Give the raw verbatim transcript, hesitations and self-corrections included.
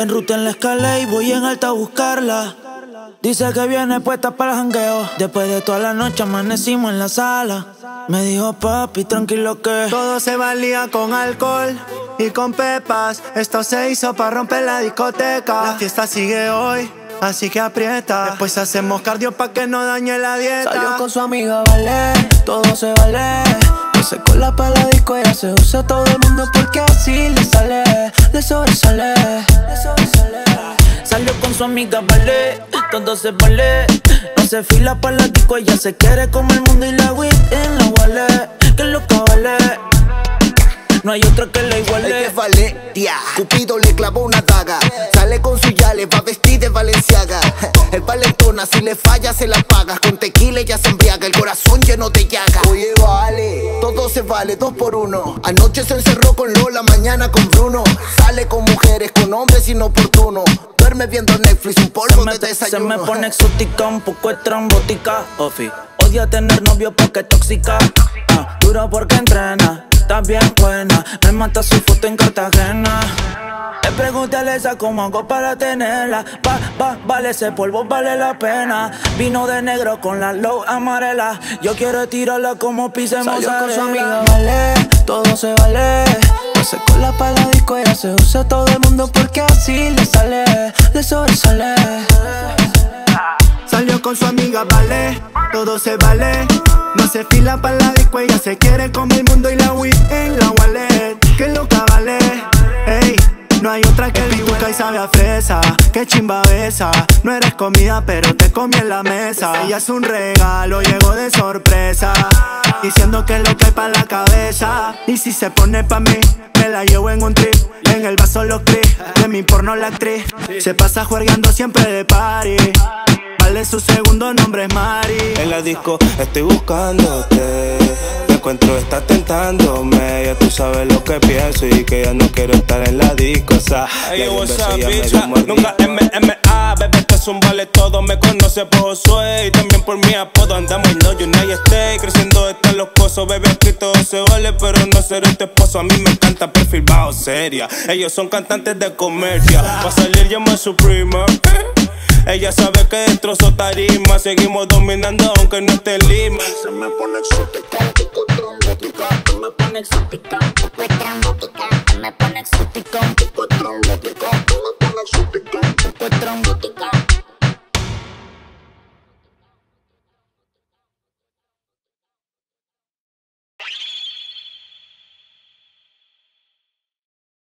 En ruta en la escala y voy en alta a buscarla. Dice que viene puesta para el jangueo. Después de toda la noche amanecimos en la sala. Me dijo papi, tranquilo que todo se valía con alcohol y con pepas. Esto se hizo para romper la discoteca. La fiesta sigue hoy, así que aprieta. Después hacemos cardio pa' que no dañe la dieta. salió con su amiga, vale, todo se vale. No se cola pa' la disco, ella se usa todo el mundo porque así le sale, le sobresale, le sobresale. Salió con su amiga, vale, todo se vale. No se fila pa' la disco, ella se quiere como el mundo y la weed en la wallet. Que es lo que vale, no hay otra que la iguale. El que es Valeria, Cupido le clavó una daga. Sale con su yale, va vestir de Valenciaga. El valentona, si le falla se la pagas. Con tequila ella se embriaga, el corazón lleno de llaga. Oye, vale, todo se vale, dos por uno. Anoche se encerró con Lola, mañana con Bruno. Sale con mujeres, con hombres inoportunos. Duerme viendo Netflix, un polvo de desayuno. Se me pone exótica, un poco estrambótica. Ofi, odia tener novio porque es tóxica. Ah, duro porque entrena, está bien buena. Me mata su foto en Cartagena. Le pregunté a Lesa cómo hago para tenerla. Va, va, vale ese polvo, vale la pena. Vino de negro con la low amarela. Yo quiero tirarla como pise mozzarella. Con su amiga, vale, todo se vale. No se cola pa' la disco, ella se usa todo el mundo porque así le sale, le sobresale. Salió con su amiga, vale, todo se vale. No se fila pa' la disco, ella se quiere comer el mundo y la weed en la wallet. Que loca vale, ey, no hay otra que el pituca y sabe a fresa. Que chimba besa, no eres comida pero te comí en la mesa. Ella es un regalo, llegó de sorpresa, diciendo que es lo que hay pa' la cabeza. Y si se pone pa' mí, me la llevo en un trip. En el vaso los cris, de mi porno la actriz. Se pasa juergueando siempre de party. Vale, su segundo nombre es Mari. En la disco estoy buscándote. Te encuentro, estás tentándome. Ya tú sabes lo que pienso y que ya no quiero estar en la disco. O sea, hey, what's up, bitch? Nunca M M A, bebé, que es un vale todo. Me conoce por Josué y también por mi apodo. Andamos en no United States, creciendo están los cosos. Bebé, aquí todo se vale, pero no seré tu esposo. A mí me encanta perfil bajo seria. Ellos son cantantes de comedia. Va a salir llama Suprema. Ella sabe que destrozó tarima. Seguimos dominando aunque no esté Lima. Se me pone exótica, poco trombótica. Se me pone exótica, poco trombótica. Se me pone exótica, poco trombótica. Se me pone exótica, poco trombótica.